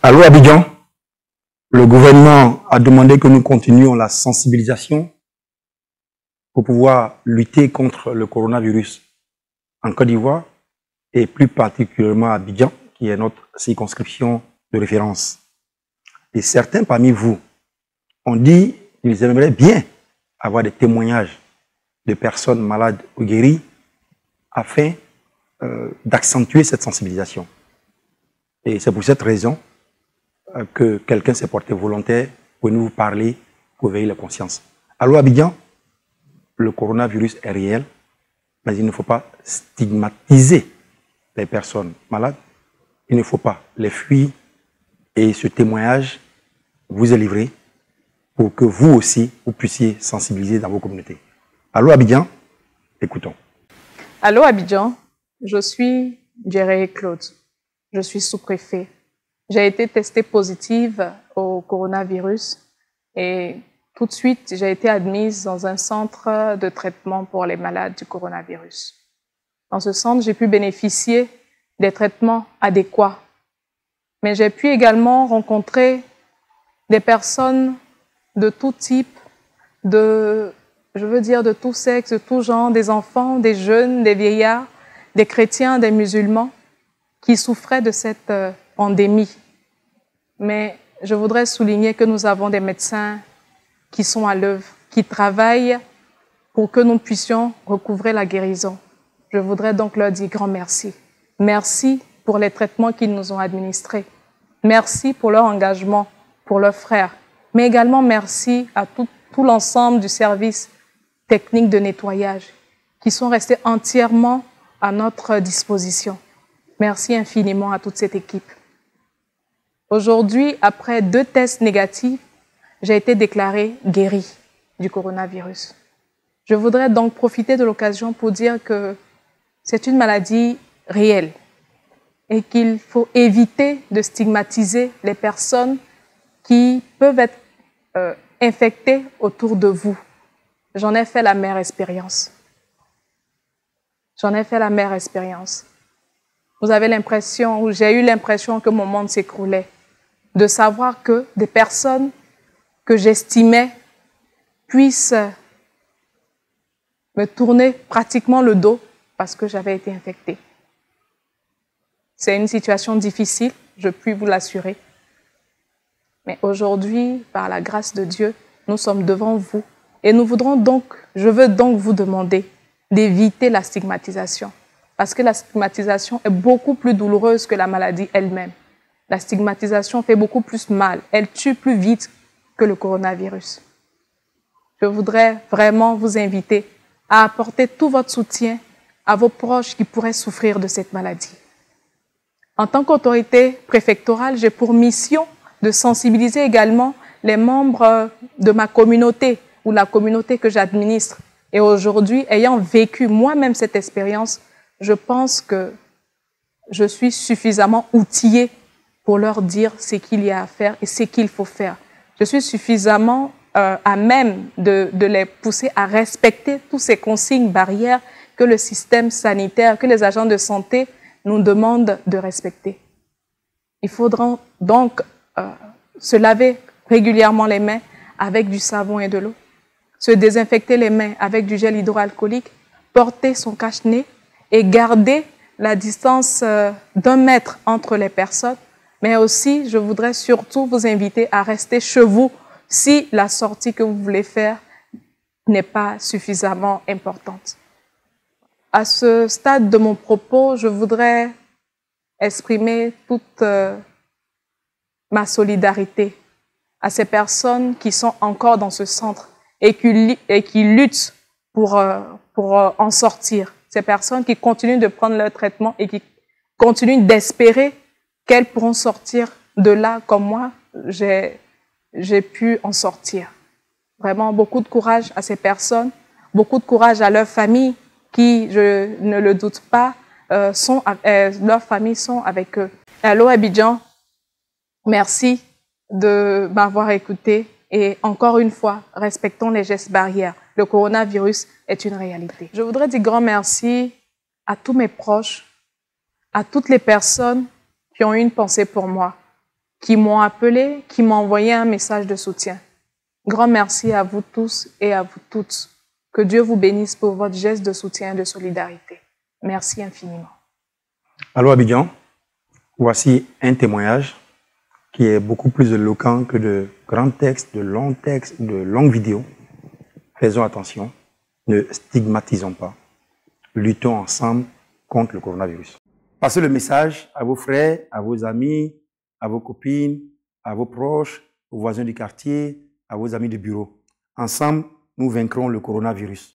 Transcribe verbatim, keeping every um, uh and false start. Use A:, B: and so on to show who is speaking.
A: Allô Abidjan, le gouvernement a demandé que nous continuions la sensibilisation pour pouvoir lutter contre le coronavirus en Côte d'Ivoire et plus particulièrement à Abidjan, qui est notre circonscription de référence. Et certains parmi vous ont dit qu'ils aimeraient bien avoir des témoignages de personnes malades ou guéries afin euh, d'accentuer cette sensibilisation. Et c'est pour cette raison euh, que quelqu'un s'est porté volontaire pour nous parler, pour éveiller la conscience. Allô Abidjan, le coronavirus est réel, mais il ne faut pas stigmatiser les personnes malades. Il ne faut pas les fuir. Et ce témoignage vous est livré pour que vous aussi, vous puissiez sensibiliser dans vos communautés. Allô Abidjan, écoutons.
B: Allô Abidjan, je suis Djeré Claude. Je suis sous-préfet. J'ai été testée positive au coronavirus et tout de suite, j'ai été admise dans un centre de traitement pour les malades du coronavirus. Dans ce centre, j'ai pu bénéficier des traitements adéquats. Mais j'ai pu également rencontrer des personnes de tout type, de, je veux dire de tout sexe, de tout genre, des enfants, des jeunes, des vieillards, des chrétiens, des musulmans, qui souffraient de cette euh, pandémie. Mais je voudrais souligner que nous avons des médecins qui sont à l'œuvre, qui travaillent pour que nous puissions recouvrer la guérison. Je voudrais donc leur dire grand merci. Merci pour les traitements qu'ils nous ont administrés. Merci pour leur engagement, pour leurs frères. Mais également merci à tout, tout l'ensemble du service technique de nettoyage qui sont restés entièrement à notre disposition. Merci infiniment à toute cette équipe. Aujourd'hui, après deux tests négatifs, j'ai été déclarée guérie du coronavirus. Je voudrais donc profiter de l'occasion pour dire que c'est une maladie réelle et qu'il faut éviter de stigmatiser les personnes qui peuvent être euh, infectées autour de vous. J'en ai fait la mère expérience. J'en ai fait la mère expérience. Vous avez l'impression, ou j'ai eu l'impression que mon monde s'écroulait, de savoir que des personnes que j'estimais puissent me tourner pratiquement le dos parce que j'avais été infectée. C'est une situation difficile, je puis vous l'assurer. Mais aujourd'hui, par la grâce de Dieu, nous sommes devant vous et nous voudrons donc, je veux donc vous demander d'éviter la stigmatisation. Parce que la stigmatisation est beaucoup plus douloureuse que la maladie elle-même. La stigmatisation fait beaucoup plus mal. Elle tue plus vite que le coronavirus. Je voudrais vraiment vous inviter à apporter tout votre soutien à vos proches qui pourraient souffrir de cette maladie. En tant qu'autorité préfectorale, j'ai pour mission de sensibiliser également les membres de ma communauté ou la communauté que j'administre. Et aujourd'hui, ayant vécu moi-même cette expérience, je pense que je suis suffisamment outillée pour leur dire ce qu'il y a à faire et ce qu'il faut faire. Je suis suffisamment euh, à même de, de les pousser à respecter toutes ces consignes barrières que le système sanitaire, que les agents de santé nous demandent de respecter. Il faudra donc euh, se laver régulièrement les mains avec du savon et de l'eau, se désinfecter les mains avec du gel hydroalcoolique, porter son cache-nez et garder la distance euh, d'un mètre entre les personnes. Mais aussi, je voudrais surtout vous inviter à rester chez vous si la sortie que vous voulez faire n'est pas suffisamment importante. À ce stade de mon propos, je voudrais exprimer toute euh, ma solidarité à ces personnes qui sont encore dans ce centre et qui, et qui luttent pour, euh, pour euh, en sortir. Ces personnes qui continuent de prendre leur traitement et qui continuent d'espérer qu'elles pourront sortir de là comme moi, j'ai j'ai pu en sortir. Vraiment, beaucoup de courage à ces personnes, beaucoup de courage à leurs familles qui, je ne le doute pas, euh, sont, euh, leurs familles sont avec eux. Allô Abidjan, merci de m'avoir écouté et encore une fois, respectons les gestes barrières. Le coronavirus est une réalité. Je voudrais dire grand merci à tous mes proches, à toutes les personnes qui ont eu une pensée pour moi. qui m'ont appelé, qui m'ont envoyé un message de soutien. Grand merci à vous tous et à vous toutes. Que Dieu vous bénisse pour votre geste de soutien et de solidarité. Merci infiniment.
A: Allô Abidjan, voici un témoignage qui est beaucoup plus éloquent que de grands textes, de longs textes, de longues vidéos. Faisons attention, ne stigmatisons pas. Luttons ensemble contre le coronavirus. Passez le message à vos frères, à vos amis, à vos copines, à vos proches, aux voisins du quartier, à vos amis de bureau. Ensemble, nous vaincrons le coronavirus.